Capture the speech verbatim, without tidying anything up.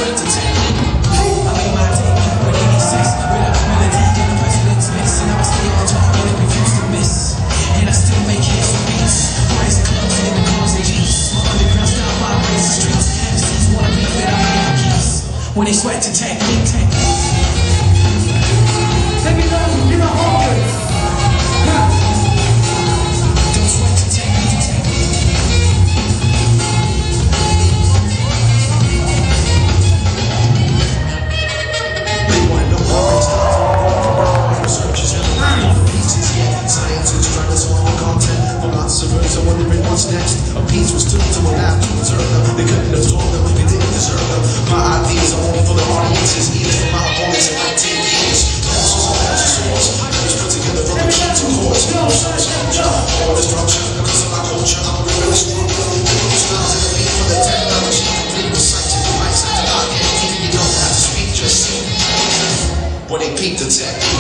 sweat to technique. I made my debut in eighty-six with a melody in the president's mix, and I was stay on target and refused to miss. And I still make hits with beats. Boys in clubs and in the cars and jeeps. Underground style vibrates the streets. M Cs wanna be that I make the keys. When they sweat to technique, technique. Let me know, KillaRockers. Don't sweat to technique, technique. They want no worries, researchers and pieces, yeah. Scientists trying to swallow content. Philosophers are wondering what's next. A piece was took to a lab to observe them. They couldn't absorb them, they didn't deserve them. My ideas are only for the audiences, even for my opponents in like ten years. Thousands of magic swords, items put together from the key to chords. All destruction because of my culture. I'm really strong. The new styles and the beat for the technology. Complete with scientific minds at the lock. And even you don't have to speak, just sing. When they peep the tech.